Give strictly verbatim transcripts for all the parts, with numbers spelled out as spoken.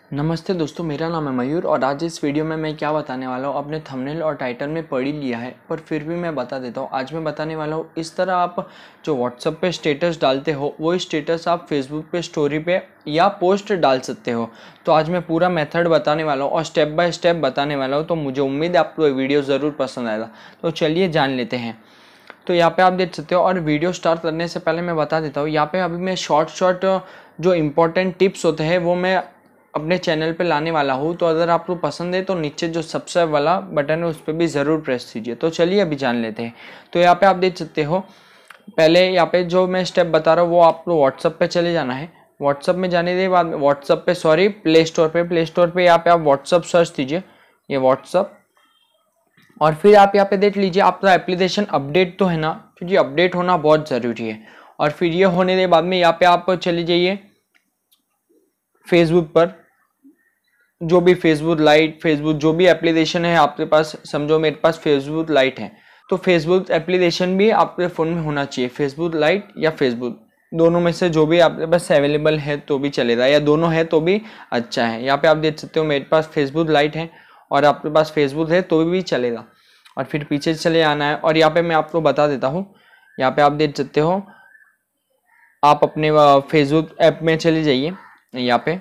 नमस्ते दोस्तों, मेरा नाम है मयूर और आज इस वीडियो में मैं क्या बताने वाला हूँ आपने थंबनेल और टाइटल में पढ़ ही लिया है, पर फिर भी मैं बता देता हूँ। आज मैं बताने वाला हूँ इस तरह आप जो व्हाट्सएप पे स्टेटस डालते हो वो स्टेटस आप फेसबुक पे स्टोरी पे या पोस्ट डाल सकते हो। तो आज मैं पूरा मेथड बताने वाला हूँ और स्टेप बाय स्टेप बताने वाला हूँ। तो मुझे उम्मीद है आपको ये वीडियो ज़रूर पसंद आएगा। तो चलिए जान लेते हैं। तो यहाँ पे आप देख सकते हो और वीडियो स्टार्ट करने से पहले मैं बता देता हूँ, यहाँ पे अभी मैं शॉर्ट शॉर्ट जो इम्पोर्टेंट टिप्स होते हैं वो मैं अपने चैनल पे लाने वाला हूँ। तो अगर आपको पसंद है तो नीचे जो सब्सक्राइब वाला बटन है उस पर भी ज़रूर प्रेस कीजिए। तो चलिए अभी जान लेते हैं। तो यहाँ पे आप देख सकते हो, पहले यहाँ पे जो मैं स्टेप बता रहा हूँ वो आपको व्हाट्सअप पे चले जाना है। व्हाट्सअप में जाने के बाद व्हाट्सअप पे सॉरी प्ले स्टोर पे प्ले स्टोर पे यहाँ पे आप व्हाट्सअप सर्च कीजिए, ये व्हाट्सअप। और फिर आप यहाँ पे देख लीजिए आपका एप्लीकेशन अपडेट तो है ना, क्योंकि अपडेट होना बहुत ज़रूरी है। और फिर ये होने के बाद में यहाँ पे आप चले जाइए फेसबुक पर, जो भी फेसबुक लाइट फेसबुक जो भी एप्लीकेशन है आपके पास, समझो मेरे पास फेसबुक लाइट है तो फेसबुक एप्लीकेशन भी आपके फ़ोन में होना चाहिए। फेसबुक लाइट या फेसबुक दोनों में से जो भी आपके पास अवेलेबल है तो भी चलेगा, या दोनों है तो भी अच्छा है। यहाँ पे आप देख सकते हो मेरे पास फेसबुक लाइट है और आपके पास फेसबुक है तो भी चलेगा। और फिर पीछे चले आना है और यहाँ पे मैं आपको बता देता हूँ। यहाँ पे आप देख सकते हो, आप अपने फेसबुक ऐप में चले जाइए यहाँ पे,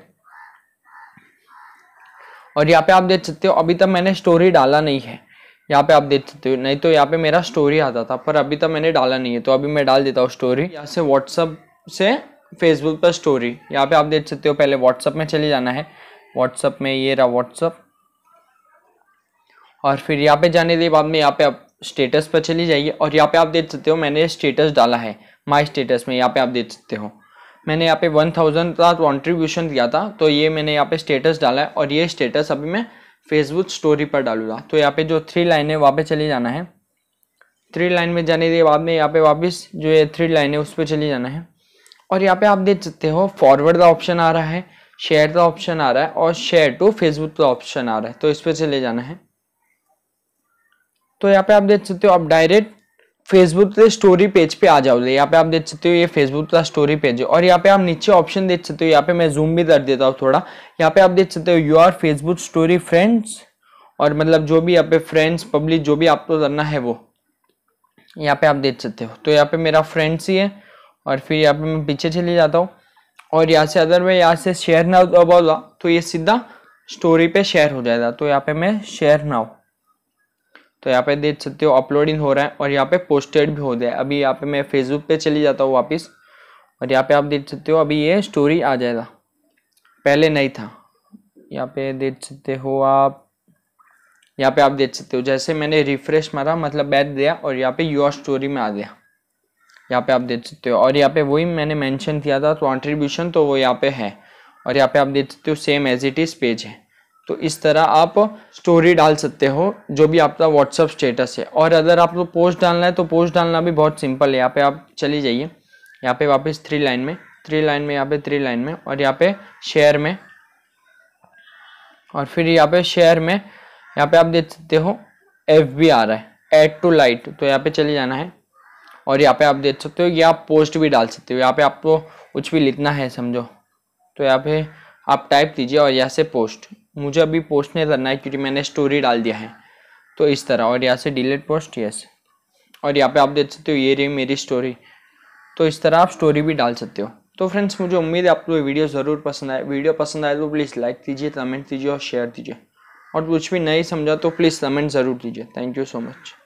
और यहाँ पे आप देख सकते हो अभी तक मैंने स्टोरी डाला नहीं है। यहाँ पे आप देख सकते हो, नहीं तो यहाँ पे मेरा स्टोरी आता था, पर अभी तक मैंने डाला नहीं है। तो अभी मैं डाल देता हूँ स्टोरी। यहाँ से व्हाट्सअप से फेसबुक पर स्टोरी, यहाँ पे आप देख सकते हो पहले व्हाट्सअप में चले जाना है। व्हाट्सअप में ये रहा व्हाट्सअप, और फिर यहाँ पे जाने के बाद में यहाँ पे आप स्टेटस पर चली जाइए और यहाँ पे आप देख सकते हो मैंने स्टेटस डाला है माई स्टेटस में। यहाँ पे आप देख सकते हो मैंने यहाँ पे वन थाउजेंड का कॉन्ट्रीब्यूशन दिया था, तो ये मैंने यहाँ पे स्टेटस डाला है और ये स्टेटस अभी मैं फेसबुक स्टोरी पर डालूंगा। तो यहाँ पे जो थ्री लाइन है वहाँ पे चले जाना है। थ्री लाइन में जाने के बाद में यहाँ पे वापस जो ये थ्री लाइन है उस पर चले जाना है। और यहाँ पे आप देख सकते हो फॉरवर्ड का ऑप्शन आ रहा है, शेयर का ऑप्शन आ रहा है और शेयर टू फेसबुक का ऑप्शन आ रहा है, तो इस पर चले जाना है। तो यहाँ पे आप देख सकते हो आप डायरेक्ट फेसबुक के स्टोरी पेज पे आ जाओगे। यहाँ पे आप देख सकते हो ये फेसबुक का स्टोरी पेज है और यहाँ पे आप नीचे ऑप्शन देख सकते हो। यहाँ पे मैं जूम भी कर देता हूँ थोड़ा। यहाँ पे आप देख सकते हो you are Facebook story friends, और मतलब जो भी यहाँ पे फ्रेंड्स पब्लिक जो भी आपको करना है वो यहाँ पे आप देख सकते हो। तो यहाँ पे मेरा फ्रेंड्स ही है और फिर यहाँ पे मैं पीछे चले जाता हूँ और यहाँ से अगर मैं यहाँ से शेयर नाउ दबाऊंगा तो ये सीधा स्टोरी पे शेयर हो जाएगा। तो यहाँ पे मैं शेयर नाउ, तो यहाँ पे देख सकते हो अपलोडिंग हो रहा है और यहाँ पे पोस्टेड भी हो गया है। अभी यहाँ पे मैं फेसबुक पे चली जाता हूँ वापस, और यहाँ पे आप देख सकते हो अभी ये स्टोरी आ जाएगा, पहले नहीं था। यहाँ पे देख सकते हो आप, यहाँ पे आप देख सकते हो जैसे मैंने रिफ्रेश मारा मतलब बैठ गया और यहाँ पे योर स्टोरी में आ गया। यहाँ पे आप देख सकते हो और यहाँ पे वही मैंने मेंशन किया था कॉन्ट्रीब्यूशन, तो वो यहाँ पे है। और यहाँ पे आप देख सकते हो same as it is page है। तो इस तरह आप स्टोरी डाल सकते हो जो भी आपका व्हाट्सअप स्टेटस है। और अगर आपको पोस्ट डालना है तो पोस्ट डालना भी बहुत सिंपल है। यहाँ पे आप चली जाइए, यहाँ पे वापस थ्री लाइन में थ्री लाइन में यहाँ पे थ्री लाइन में और यहाँ पे शेयर में, और फिर यहाँ पे शेयर में यहाँ पे आप देख सकते हो एफ बी आ रहा है, ऐड टू लाइट, तो यहाँ पे चले जाना है। और यहाँ पे आप देख सकते हो कि आप पोस्ट भी डाल सकते हो। यहाँ पे आपको कुछ भी लिखना है समझो, तो यहाँ पे आप टाइप कीजिए और यहाँ से पोस्ट। मुझे अभी पोस्ट नहीं करना है क्योंकि मैंने स्टोरी डाल दिया है, तो इस तरह। और यहाँ से डिलीट पोस्ट, यस। और यहाँ पे आप देख सकते हो ये रही मेरी स्टोरी। तो इस तरह आप स्टोरी भी डाल सकते हो। तो फ्रेंड्स मुझे उम्मीद है आपको ये वीडियो ज़रूर पसंद आए। वीडियो पसंद आए तो प्लीज़ लाइक कीजिए, कमेंट कीजिए और शेयर कीजिए। और कुछ भी नहीं समझा तो प्लीज़ कमेंट ज़रूर कीजिए। Thank you so much.